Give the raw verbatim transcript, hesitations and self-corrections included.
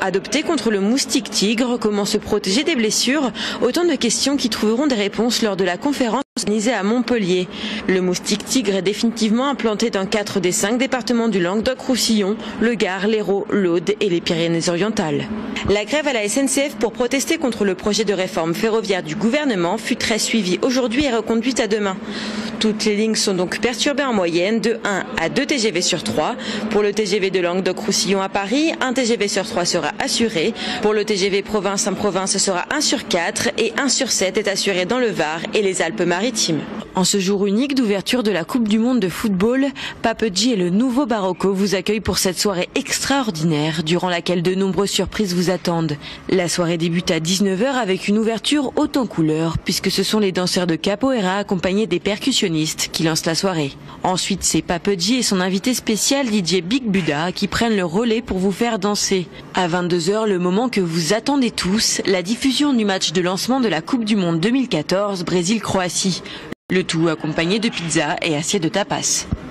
adopter contre le moustique tigre, comment se protéger des blessures, autant de questions qui trouveront des réponses lors de la conférence organisée à Montpellier. Le moustique tigre est définitivement implanté dans quatre des cinq départements du Languedoc-Roussillon, le Gard, l'Hérault, l'Aude et les Pyrénées-Orientales. La grève à la S N C F pour protester contre le projet de réforme ferroviaire du gouvernement fut très suivie aujourd'hui et reconduite à demain. Toutes les lignes sont donc perturbées en moyenne de un à deux T G V sur trois. Pour le T G V de Languedoc-Roussillon à Paris, un T G V sur trois sera assuré. Pour le T G V province en province, ce sera un sur quatre et un sur sept est assuré dans le Var et les Alpes-Maritimes. En ce jour unique d'ouverture de la Coupe du Monde de football, Papeggi et le nouveau Barocco vous accueillent pour cette soirée extraordinaire durant laquelle de nombreuses surprises vous attendent. La soirée débute à dix-neuf heures avec une ouverture haute en couleurs puisque ce sont les danseurs de capoeira accompagnés des percussionnistes qui lancent la soirée. Ensuite, c'est Papeggi et son invité spécial D J Big Buddha qui prennent le relais pour vous faire danser. À vingt-deux heures, le moment que vous attendez tous, la diffusion du match de lancement de la Coupe du Monde deux mille quatorze Brésil-Croatie. Le tout accompagné de pizza et assiettes de tapas.